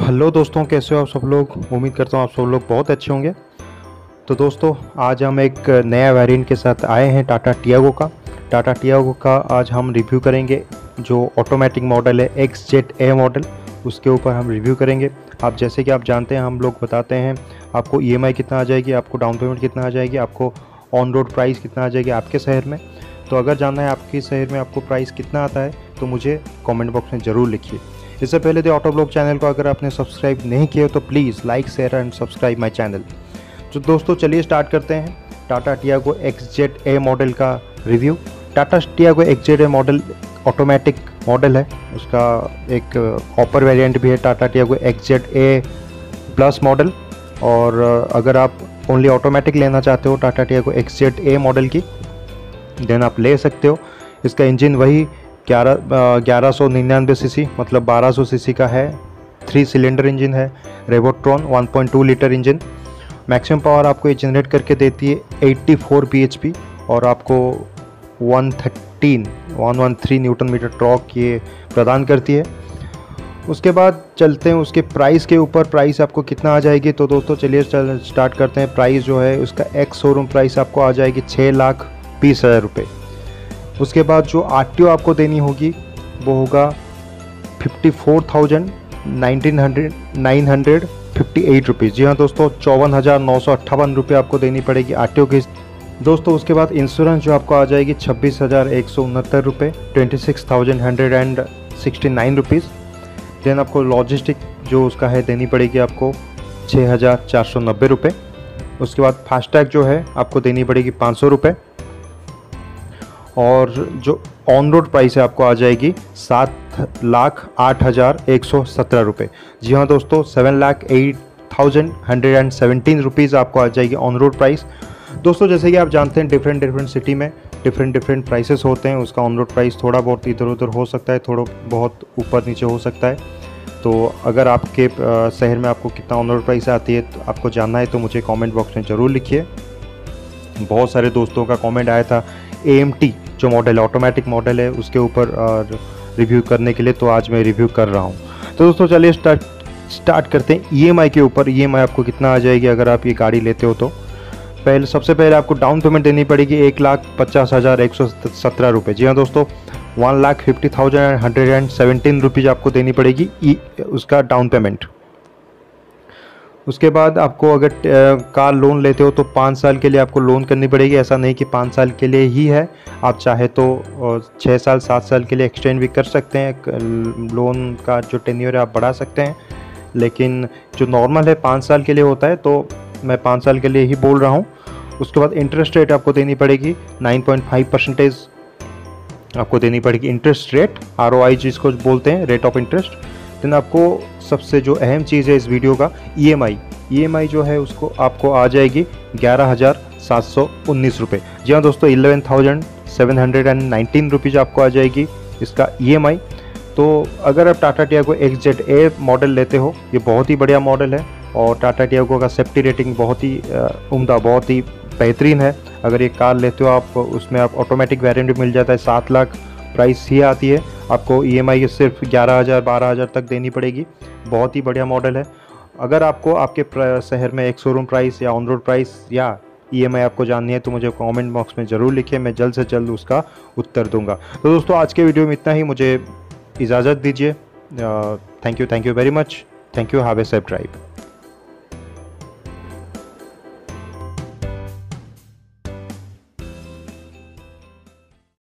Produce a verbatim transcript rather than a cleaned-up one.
Hello दोस्तों, कैसे हो आप सब लोग। उम्मीद करता हूँ आप सब लोग बहुत अच्छे होंगे। तो दोस्तों, आज हम एक नया वेरिएंट के साथ आए हैं टाटा टियागो का। टाटा टियागो का आज हम रिव्यू करेंगे। जो ऑटोमेटिक मॉडल है एक्स जेड ए मॉडल, उसके ऊपर हम रिव्यू करेंगे। आप जैसे कि आप जानते हैं, हम लोग बताते हैं आपको ईएमआई कितना आ जाएगी, आपको डाउन पेमेंट कितना आ जाएगी, आपको ऑन रोड प्राइस कितना आ जाएगी आपके शहर में। तो अगर जानना है आपके शहर में आपको प्राइस कितना आता है तो मुझे कमेंट बॉक्स में ज़रूर लिखिए। इससे पहले द ऑटो ब्लॉग चैनल को अगर आपने सब्सक्राइब नहीं किया तो please like share and subscribe my channel. तो दोस्तों चलिए स्टार्ट करते हैं Tata Tiago X Z A model का review. Tata Tiago X Z A model automatic model है, उसका एक ऑपर वेरिएंट भी है Tata Tiago X Z A plus model. और अगर आप ओनली ऑटोमेटिक लेना चाहते हो Tata Tiago X Z A model की, देन आप ले सकते हो। इसका इंजन वही ग्यारह ग्यारह सौ निन्यानवे सी सी मतलब बारह सौ सी सी का है। थ्री सिलेंडर इंजन है, Revotron one point two litre engine. Maximum power आपको ये जनरेट करके देती है चौरासी बी एच पी और आपको one thirteen one one three newton metre torque ये प्रदान करती है। उसके बाद चलते हैं उसके प्राइस के ऊपर, प्राइस आपको कितना आ जाएगी। तो दोस्तों चलिए स्टार्ट करते हैं। प्राइस जो है उसका एक्स शोरूम प्राइस आपको आ जाएगी छः लाख बीस हज़ार रुपये। उसके बाद जो आरटीओ आपको देनी होगी वो होगा fifty four thousand nineteen hundred nine hundred fifty eight rupees. जी हाँ दोस्तों, चौवन हज़ार नौ सौ अट्ठावन रुपये आपको देनी पड़ेगी आरटीओ की। दोस्तों उसके बाद इंश्योरेंस जो आपको आ जाएगी छब्बीस हज़ार एक सौ उनहत्तर रुपये, twenty six thousand hundred and sixty nine rupees. Then आपको लॉजिस्टिक जो उसका है देनी पड़ेगी आपको छः हज़ार चार सौ नब्बे रुपये। उसके बाद फास्टैग जो है आपको देनी पड़ेगी पाँच सौ रुपये। और जो ऑन रोड प्राइस है आपको आ जाएगी सात लाख आठ हज़ार एक सौ सत्रह रुपये। जी हाँ दोस्तों, seven lakh eight thousand hundred and seventeen rupees आपको आ जाएगी ऑन रोड प्राइस। दोस्तों जैसे कि आप जानते हैं डिफरेंट डिफरेंट सिटी में डिफरेंट डिफरेंट प्राइसेस होते हैं। उसका ऑन रोड प्राइस थोड़ा बहुत इधर उधर हो सकता है, थोड़ा बहुत ऊपर नीचे हो सकता है। तो अगर आपके शहर में आपको कितना ऑन रोड प्राइस आती है तो आपको जानना है तो मुझे कमेंट बॉक्स में ज़रूर लिखिए। बहुत सारे दोस्तों का कमेंट आया था ए एम टी जो मॉडल है, ऑटोमेटिक मॉडल है, उसके ऊपर रिव्यू करने के लिए, तो आज मैं रिव्यू कर रहा हूँ। तो दोस्तों चलिए स्टार्ट स्टार्ट करते हैं ईएमआई के ऊपर। ईएमआई आपको कितना आ जाएगी अगर आप ये गाड़ी लेते हो तो। पहले सबसे पहले आपको डाउन पेमेंट देनी पड़ेगी एक लाख पचास हज़ार एक सौ सत्रह रुपये। जी हाँ दोस्तों, one lakh fifty thousand hundred and seventeen rupees आपको देनी पड़ेगी ई उसका डाउन पेमेंट। उसके बाद आपको अगर कार लोन लेते हो तो पाँच साल के लिए आपको लोन करनी पड़ेगी। ऐसा नहीं कि पाँच साल के लिए ही है, आप चाहे तो छः साल सात साल के लिए एक्सटेंड भी कर सकते हैं। लोन का जो टेन्योर है आप बढ़ा सकते हैं, लेकिन जो नॉर्मल है पाँच साल के लिए होता है, तो मैं पाँच साल के लिए ही बोल रहा हूँ। उसके बाद इंटरेस्ट रेट आपको देनी पड़ेगी नाइन पॉइंट फाइव परसेंटेज आपको देनी पड़ेगी interest rate, R O I जिसको बोलते हैं, रेट ऑफ इंटरेस्ट। देन आपको सबसे जो अहम चीज़ है इस वीडियो का ईएमआई ईएमआई जो है उसको आपको आ जाएगी ग्यारह हज़ार सात सौ उन्नीस रुपये। जी हाँ दोस्तों, eleven thousand seven hundred and nineteen rupees आपको आ जाएगी इसका ईएमआई। तो अगर आप Tata Tiago X Z A model लेते हो, ये बहुत ही बढ़िया मॉडल है और टाटा टियागो का सेफ्टी रेटिंग बहुत ही उम्दा, बहुत ही बेहतरीन है। अगर ये कार लेते हो आप, उसमें आप ऑटोमेटिक वेरिएंट भी मिल जाता है, सात लाख प्राइस ही आती है। आपको ईएमआई सिर्फ ग्यारह हज़ार बारह हज़ार तक देनी पड़ेगी। बहुत ही बढ़िया मॉडल है। अगर आपको आपके शहर में एक शोरूम प्राइस या ऑन रोड प्राइस या ईएमआई आपको जाननी है तो मुझे कमेंट बॉक्स में ज़रूर लिखिए, मैं जल्द से जल्द उसका उत्तर दूंगा। तो दोस्तों आज के वीडियो में इतना ही, मुझे इजाज़त दीजिए। Thank you thank you very much. Thank you. Have a safe drive.